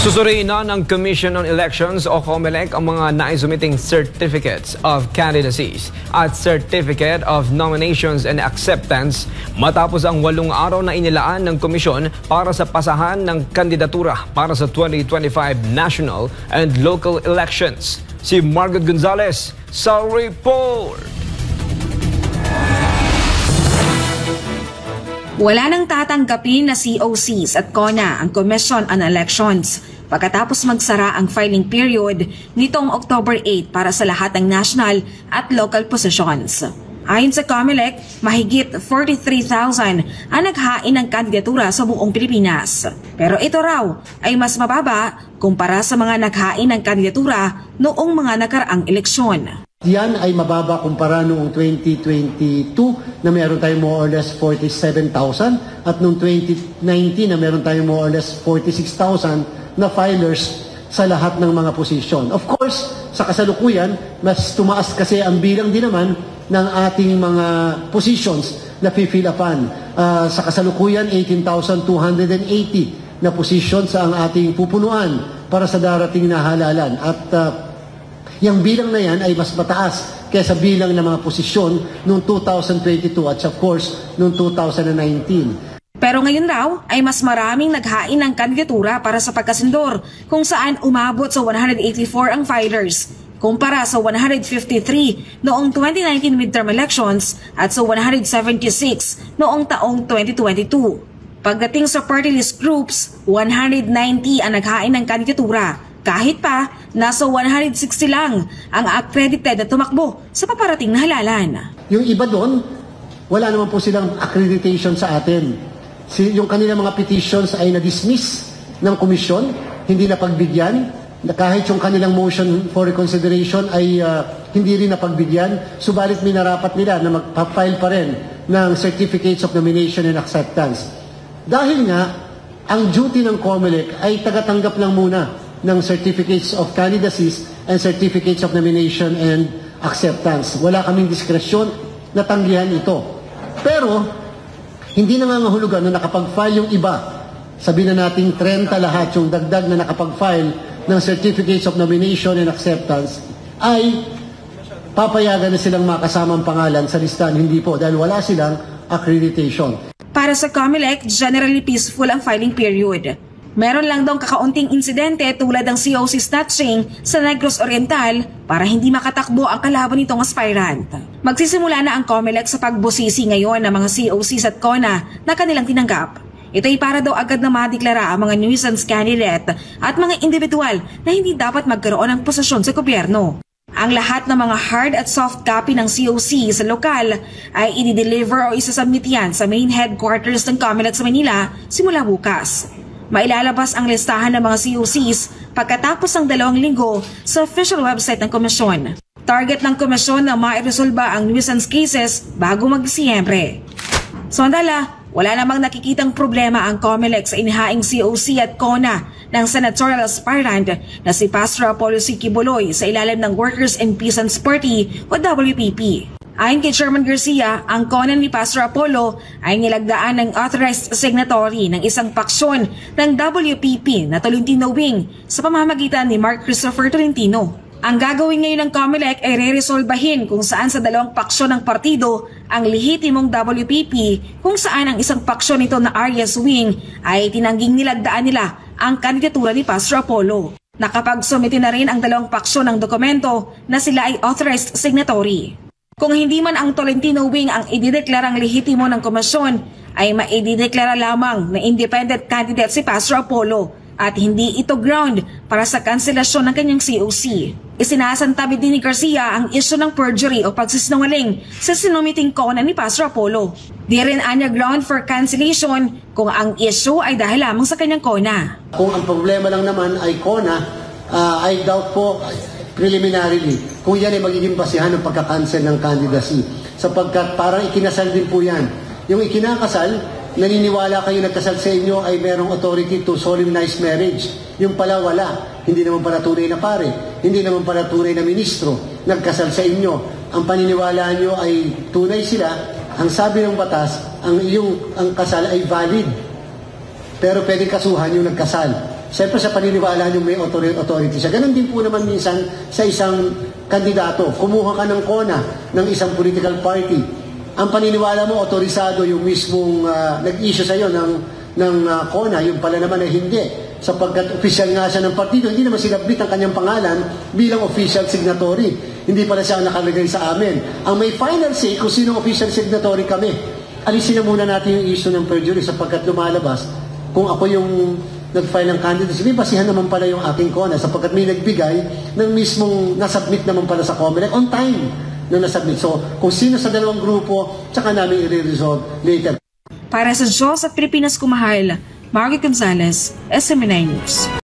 Susuriin na ng Commission on Elections o COMELEC ang mga naisumiting Certificates of Candidacies at Certificate of Nominations and Acceptance matapos ang 8 araw na inilaan ng komisyon para sa pasahan ng kandidatura para sa 2025 national and local elections. Si Margaret Gonzalez sa report. Wala nang tatanggapin na COCs at CONA ang Commission on Elections pagkatapos magsara ang filing period nitong October 8 para sa lahat ng national at local positions. Ayon sa COMELEC, mahigit 43,000 ang naghain ng kandidatura sa buong Pilipinas. Pero ito raw ay mas mababa kumpara sa mga naghain ng kandidatura noong mga nakaraang eleksyon. Yan ay mababa kumpara noong 2022 na meron tayong more or less 47,000 at noong 2019 na meron tayong more or less 46,000 na filers sa lahat ng mga posisyon. Of course, sa kasalukuyan, mas tumaas kasi ang bilang din naman ng ating mga positions na fill upan. Sa kasalukuyan, 18,280 na positions ang ating pupunuan para sa darating na halalan. At yung bilang na yan ay mas mataas kaysa bilang ng mga posisyon noong 2022 at of course noong 2019. Pero ngayon raw ay mas maraming naghain ng kandidatura para sa pagkasendor kung saan umabot sa 184 ang filers kumpara sa 153 noong 2019 midterm elections at sa 176 noong taong 2022. Pagdating sa party list groups, 190 ang naghain ng kandidatura. Kahit pa, nasa 160 lang ang accredited na tumakbo sa paparating na halalan. Yung iba doon, wala naman po silang accreditation sa atin. Yung kanilang mga petitions ay na-dismiss ng komisyon, hindi na pagbigyan. Kahit yung kanilang motion for reconsideration ay hindi rin napagbigyan, subalit minarapat nila na magpa-file pa rin ng Certificates of Nomination and Acceptance. Dahil nga, ang duty ng COMELEC ay tagatanggap lang muna ng Certificates of Candidacies and Certificates of Nomination and Acceptance. Wala kaming diskresyon na tanggihan ito. Pero, hindi nangangahulugan na nakapag-file yung iba. Sabihin na nating 30 lahat yung dagdag na nakapag-file ng Certificates of Nomination and Acceptance ay papayagan na silang makasamang pangalan sa listahan. Hindi po, dahil wala silang accreditation. Para sa COMELEC, generally peaceful ang filing period. Meron lang daw kakaunting insidente tulad ng COC snatching sa Negros Oriental para hindi makatakbo ang kalaban nitong aspirant. Magsisimula na ang COMELEC sa pagbusisi ngayon ng mga COCs at CONA na kanilang tinanggap. Ito ay para daw agad na madeklara ang mga nuisance candidate at mga individual na hindi dapat magkaroon ng posisyon sa gobyerno. Ang lahat ng mga hard at soft copy ng COC sa lokal ay i-deliver o isasubmit yan sa main headquarters ng COMELEC sa Manila simula bukas. Mailalabas ang listahan ng mga COCs pagkatapos ng 2 linggo sa official website ng komisyon. Target ng komisyon na mairesolba ang nuisance cases bago mag-Disyembre. Samantala, wala namang nakikitang problema ang COMELEC sa inihaing COC at CONA ng senatorial aspirant na si Pastor Apollo C. Quiboloy sa ilalim ng Workers and Peasants Party o WPP. Ayon kay Chairman Garcia, ang CONA ni Pastor Apollo ay nilagdaan ng authorized signatory ng isang paksyon ng WPP na Tolentino Wing sa pamamagitan ni Mark Christopher Tolentino. Ang gagawin ngayon ng COMELEC ay re-resolbahin kung saan sa 2 paksyon ng partido ang lehitimong WPP kung saan ang isang paksyon nito na Arias Wing ay tinangging nilagdaan nila ang kandidatura ni Pastor Apollo. Nakapagsumite na rin ang 2 paksyon ng dokumento na sila ay authorized signatory. Kung hindi man ang Tolentino Wing ang idideklarang lehitimo ng komisyon, ay maidideklara lamang na independent candidate si Pastor Apollo at hindi ito ground para sa kanselasyon ng kanyang COC. Isinasantabi din ni Garcia ang isyu ng perjury o pagsisinungaling sa sinumiting CONA ni Pastor Apollo. Di rin anya ground for cancellation kung ang issue ay dahil lamang sa kanyang CONA. Kung ang problema lang naman ay CONA, I doubt po preliminarily kung yan ay magiging basihan ng pagkakancel ng candidacy. Sapagkat parang ikinasal din po yan. Yung ikinakasal, naniniwala kayo nagkasal sa inyo ay merong authority to solemnize marriage. Yung pala wala. Hindi naman pala tunay na pare. Hindi naman pala tunay na ministro. Nagkasal sa inyo. Ang paniniwala nyo ay tunay sila. Ang sabi ng batas, ang kasal ay valid. Pero pwedeng kasuhan yung nagkasal. Siyempre sa paniniwala nyo may authority siya. Ganon din po naman minsan sa isang kandidato. Kumuha ka ng kona ng isang political party. Ang paniniwala mo, otorisado yung mismong nag-issue sa'yo ng kona, yung pala naman ay hindi. Sapagkat official nga siya ng partido, hindi naman sinabit ang kanyang pangalan bilang official signatory. Hindi pala siya nakalagay sa amin. Ang may final say kung sino official signatory kami. Alisin na muna natin yung issue ng perjury sapagkat lumalabas. Kung ako yung nag-file ng candidacy, may basihan naman pala yung aking kona sapagkat may nagbigay ng mismong nasubmit naman pala sa COMELEC on time na nasubmit. So, kung sino sa dalawang grupo, tsaka namin i-resolve later. Para sa Diyos at Pilipinas Kumahal, Margaret Gonzalez, SMNI News.